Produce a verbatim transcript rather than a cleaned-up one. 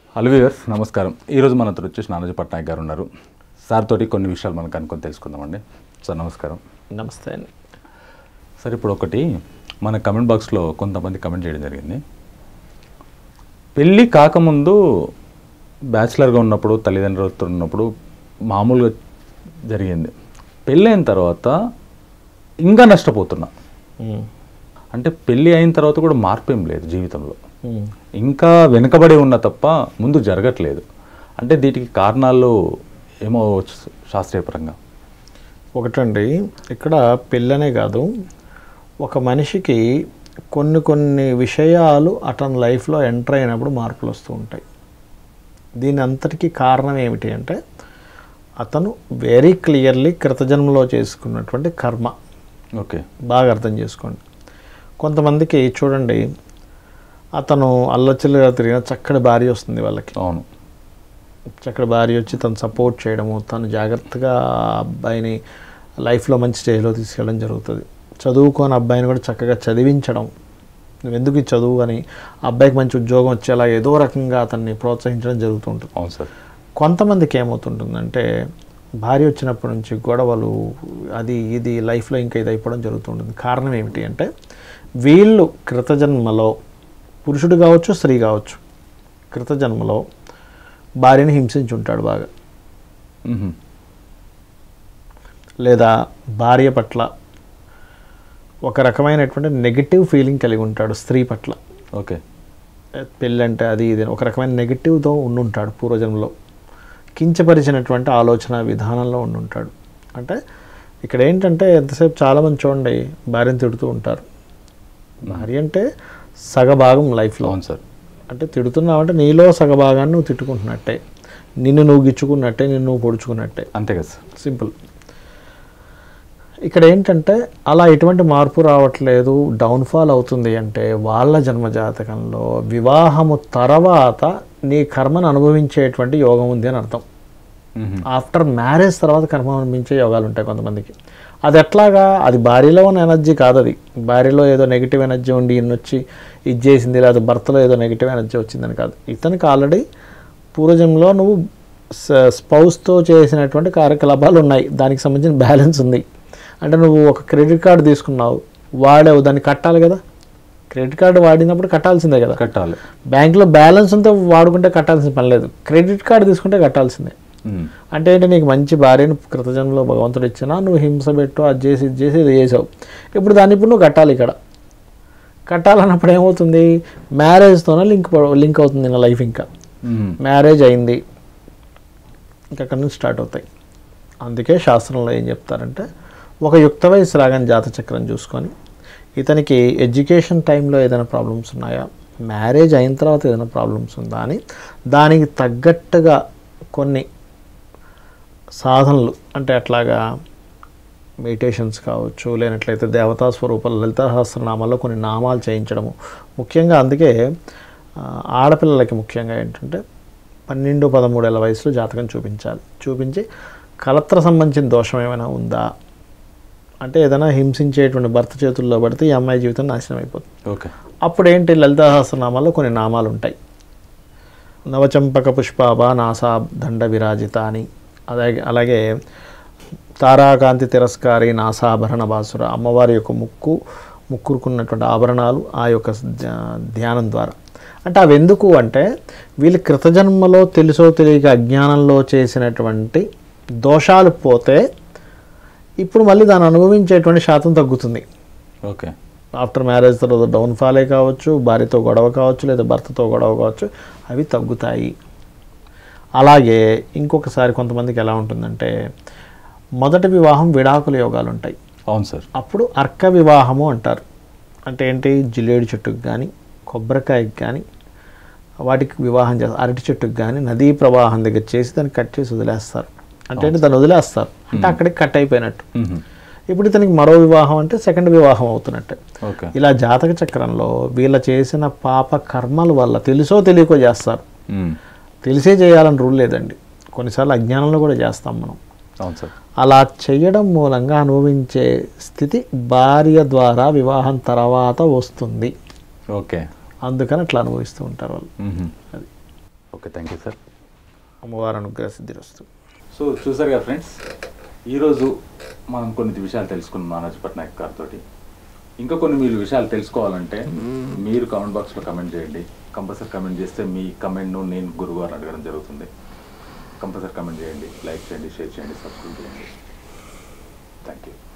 Hello viewers నమస్కారం. ఈరోజు మనతో వచ్చేసి నానాజీ పట్నాయక్ గారు ఉన్నారు. సార్ తోటి కొన్ని విషయాలు మనకు అనుకొని తెలుసుకుందామండి. సార్ నమస్కారం. నమస్తే అండి. సార్ ఇప్పుడు ఒకటి మన కమెంట్ బాక్స్లో కొంతమంది కమెంట్ చేయడం జరిగింది. పెళ్ళి కాకముందు బ్యాచిలర్గా ఉన్నప్పుడు తల్లిదండ్రులతో ఉన్నప్పుడు మామూలుగా జరిగింది. పెళ్ళైన తర్వాత ఇంకా నష్టపోతున్నా. అంటే పెళ్ళి అయిన తర్వాత కూడా మార్పు ఏం లేదు జీవితంలో, ఇంకా వెనుకబడి ఉన్న తప్ప ముందు జరగట్లేదు. అంటే దీనికి కారణాలు ఏమో శాస్త్రీయపరంగా ఒకటండి, ఇక్కడ పెళ్ళనే కాదు, ఒక మనిషికి కొన్ని కొన్ని విషయాలు అతని లైఫ్లో ఎంటర్ అయినప్పుడు మార్పులు వస్తూ ఉంటాయి. దీని అంతటికీ కారణం ఏమిటి అంటే అతను వెరీ క్లియర్లీ కృతజన్మలో చేసుకున్నటువంటి కర్మ. ఓకే, బాగా అర్థం చేసుకోండి. కొంతమందికి చూడండి, అతను అల్లచిల్లగా తిరిగిన చక్కటి భార్య వస్తుంది వాళ్ళకి. అవును, చక్కటి భార్య వచ్చి తను సపోర్ట్ చేయడము, తను జాగ్రత్తగా అబ్బాయిని లైఫ్లో మంచి స్టేజ్లో తీసుకెళ్ళడం జరుగుతుంది. చదువుకొని అబ్బాయిని కూడా చక్కగా చదివించడం, నువ్వు ఎందుకు ఈ చదువు అని అబ్బాయికి మంచి ఉద్యోగం వచ్చేలా ఏదో రకంగా అతన్ని ప్రోత్సహించడం జరుగుతుంటుంది. అవును సార్. కొంతమందికి ఏమవుతుంటుందంటే భార్య వచ్చినప్పటి నుంచి గొడవలు, అది ఇది లైఫ్లో ఇంకా ఇది అయిపోవడం జరుగుతుంటుంది. కారణం ఏమిటి అంటే వీళ్ళు కృతజన్మలో, పురుషుడు కావచ్చు స్త్రీ కావచ్చు, కృతజన్మలో భార్యని హింసించి ఉంటాడు బాగా, లేదా భార్య పట్ల ఒక రకమైనటువంటి నెగిటివ్ ఫీలింగ్ కలిగి ఉంటాడు స్త్రీ పట్ల. ఓకే, పెళ్ళంటే అది ఇది ఒక రకమైన నెగిటివ్తో ఉండుంటాడు, పూర్వజన్మలో కించపరిచినటువంటి ఆలోచన విధానంలో ఉండుంటాడు. అంటే ఇక్కడ ఏంటంటే ఎంతసేపు చాలామంది చూడండి భార్యను తిడుతూ ఉంటారు. భార్య అంటే సగభాగం లైఫ్లో. అవును సార్. అంటే తిడుతున్నావు అంటే నీలో సగభాగాన్ని నువ్వు తిట్టుకుంటున్నట్టే, నిన్ను నువ్వు గిచ్చుకున్నట్టే, నిన్ను నువ్వు పొడుచుకున్నట్టే, అంతే కదా సార్. సింపుల్. ఇక్కడ ఏంటంటే అలా ఎటువంటి మార్పు రావట్లేదు, డౌన్ఫాల్ అవుతుంది అంటే వాళ్ళ జన్మజాతకంలో వివాహము తర్వాత నీ కర్మను అనుభవించేటువంటి యోగం ఉంది అని అర్థం. ఆఫ్టర్ మ్యారేజ్ తర్వాత కర్మ అనుభవించే యోగాలు ఉంటాయి కొంతమందికి. అది ఎట్లాగా, అది భార్యలో ఉన్న ఎనర్జీ కాదు, అది భార్యలో ఏదో నెగిటివ్ ఎనర్జీ ఉండి ఇన్నొచ్చి ఇది చేసింది, లేదా భర్తలో ఏదో నెగిటివ్ ఎనర్జీ వచ్చిందని కాదు. ఇతనికి ఆల్రెడీ పూర్వజంలో నువ్వు స్పౌస్తో చేసినటువంటి కార్యకలాపాలు ఉన్నాయి, దానికి సంబంధించిన బ్యాలెన్స్ ఉంది. అంటే నువ్వు ఒక క్రెడిట్ కార్డు తీసుకున్నావు, వాడావు, దాన్ని కట్టాలి కదా. క్రెడిట్ కార్డు వాడినప్పుడు కట్టాల్సిందే కదా, కట్టాలి. బ్యాంకులో బ్యాలెన్స్ ఉంటే వాడుకుంటే కట్టాల్సిన పని లేదు, క్రెడిట్ కార్డు తీసుకుంటే కట్టాల్సిందే. అంటే ఏంటి, నీకు మంచి భార్యను కృతజన్మలో భగవంతుడు ఇచ్చినా నువ్వు హింస పెట్టు, అది చేసి ఇది చేసి ఇది చేసావు, ఇప్పుడు దాన్ని ఇప్పుడు నువ్వు కట్టాలి. ఇక్కడ కట్టాలన్నప్పుడు ఏమవుతుంది, మ్యారేజ్తోనే లింక్ లింక్ అవుతుంది నా లైఫ్. ఇంకా మ్యారేజ్ అయింది, ఇంకా అక్కడి నుంచి స్టార్ట్ అవుతాయి. అందుకే శాస్త్రంలో ఏం చెప్తారంటే ఒక యుక్త వయసు రాగానే జాతచక్రం చూసుకొని ఇతనికి ఎడ్యుకేషన్ టైంలో ఏదైనా ప్రాబ్లమ్స్ ఉన్నాయా, మ్యారేజ్ అయిన తర్వాత ఏదైనా ప్రాబ్లమ్స్ ఉందా అని దానికి తగ్గట్టుగా కొన్ని సాధనలు, అంటే అట్లాగా మెడిటేషన్స్ కావచ్చు, లేనట్లయితే దేవతా స్వరూపాలు లలితా సహస్రనామాల్లో కొన్ని నామాలు చేయించడము ముఖ్యంగా. అందుకే ఆడపిల్లలకి ముఖ్యంగా ఏంటంటే పన్నెండు పదమూడేళ్ళ వయసులో జాతకం చూపించాలి. చూపించి కలత్ర సంబంధించిన దోషం ఏమైనా ఉందా, అంటే ఏదైనా హింసించేటువంటి భర్త చేతుల్లో పడితే ఈ అమ్మాయి జీవితం నాశనం అయిపోతుంది. ఓకే, అప్పుడు ఏంటి, లలితా సహస్రనామాల్లో కొన్ని నామాలు ఉంటాయి. నవచంపక పుష్పాభ నాసా దండ విరాజిత అని, అలాగే అలాగే తారాకాంతి తిరస్కారి నాసాభరణ బాసుర, అమ్మవారి యొక్క ముక్కు ముక్కురుకున్నటువంటి ఆభరణాలు ఆ యొక్క ధ్యానం ద్వారా. అంటే అవి ఎందుకు అంటే వీళ్ళు కృతజన్మలో తెలుసో తెలియక అజ్ఞానంలో చేసినటువంటి దోషాలు పోతే ఇప్పుడు మళ్ళీ దాన్ని అనుభవించేటువంటి శాతం తగ్గుతుంది. ఓకే, ఆఫ్టర్ మ్యారేజ్ తర్వాత డౌన్ఫాలే కావచ్చు, భార్యతో గొడవ కావచ్చు, లేదా భర్తతో గొడవ కావచ్చు, అవి తగ్గుతాయి. అలాగే ఇంకొకసారి కొంతమందికి ఎలా ఉంటుందంటే మొదటి వివాహం విడాకుల యోగాలు ఉంటాయి. అవును సార్. అప్పుడు అర్క వివాహము అంటారు. అంటే ఏంటి, జిల్లేడు చెట్టుకు కానీ కొబ్బరికాయకి కానీ వాటికి వివాహం చేస్తారు. అరటి చెట్టుకు కానీ నదీ ప్రవాహం దగ్గర చేసి దాన్ని కట్ చేసి వదిలేస్తారు. అంటే ఏంటి, దాన్ని వదిలేస్తారు అంటే అక్కడికి కట్ అయిపోయినట్టు. ఇప్పుడు ఇతనికి మరో వివాహం అంటే సెకండ్ వివాహం అవుతున్నట్టే. ఇలా జాతక చక్రంలో వీళ్ళ చేసిన పాప కర్మల వల్ల తెలుసో తెలియకో చేస్తారు. తెలిసే చేయాలని రూల్ లేదండి, కొన్నిసార్లు అజ్ఞానంలో కూడా చేస్తాం మనం. అలా చేయడం మూలంగా అనుభవించే స్థితి భార్య ద్వారా వివాహం తర్వాత వస్తుంది. ఓకే, అందుకని అట్లా అనుభవిస్తూ ఉంటారు వాళ్ళు. అది ఓకే, థ్యాంక్ యూ సార్. అమ్మవారి అనుగ్రహ సిద్ధిరస్తు. సో చూసారు కదా ఫ్రెండ్స్, ఈరోజు మనం కొన్ని విషయాలు తెలుసుకున్నాం నానాజీ పట్నాయక్ గారితో. ఇంకా కొన్ని మీరు విషయాలు తెలుసుకోవాలంటే మీరు కామెంట్ బాక్స్లో కమెంట్ చేయండి. కంపల్సరీ కమెంట్ చేస్తే మీ కమెంట్ను నేను గురువారం అడగడం జరుగుతుంది. కంపల్సరీ కమెంట్ చేయండి, లైక్ చేయండి, షేర్ చేయండి, సబ్స్క్రైబ్ చేయండి. Thank you.